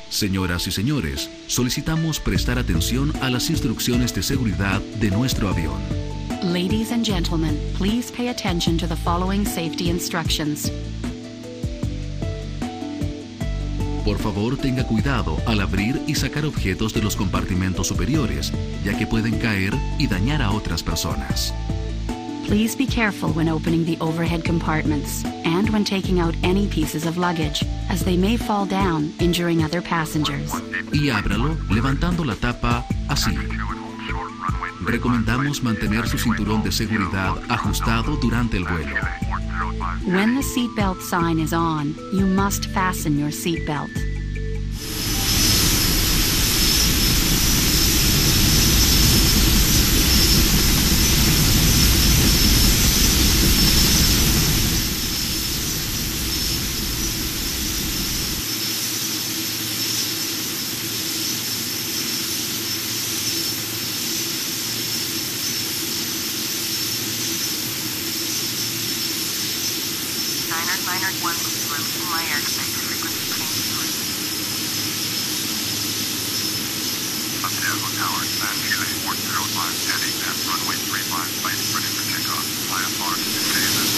Señoras y señores, solicitamos prestar atención a las instrucciones de seguridad de nuestro avión. Ladies and gentlemen, please pay attention to the following safety instructions. Por favor, tenga cuidado al abrir y sacar objetos de los compartimentos superiores, ya que pueden caer y dañar a otras personas. Please be careful when opening the overhead compartments and when taking out any pieces of luggage, as they may fall down, injuring other passengers. Y ábralo levantando la tapa así. Recomendamos mantener su cinturón de seguridad ajustado durante el vuelo. When the seatbelt sign is on, you must fasten your seatbelt. Niner 1, releasing my air exit, frequency change 3. Santiago Tower, San 405, heading at runway 35, flight ready for takeoff. IFR,